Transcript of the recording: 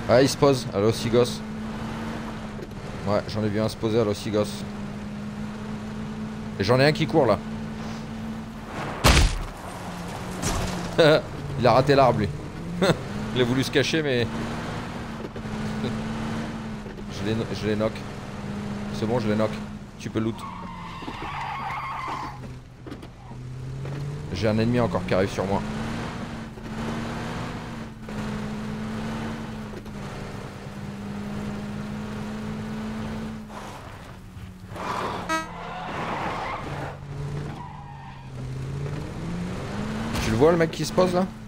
Ah, il se pose à l'Ossigos. Ouais, j'en ai vu un se poser à l'Ossigos. Et j'en ai un qui court là. Il a raté l'arbre lui. Il a voulu se cacher mais... je les knock. C'est bon, je les knock. Tu peux loot. J'ai un ennemi encore qui arrive sur moi. Tu le vois le mec qui se pose là?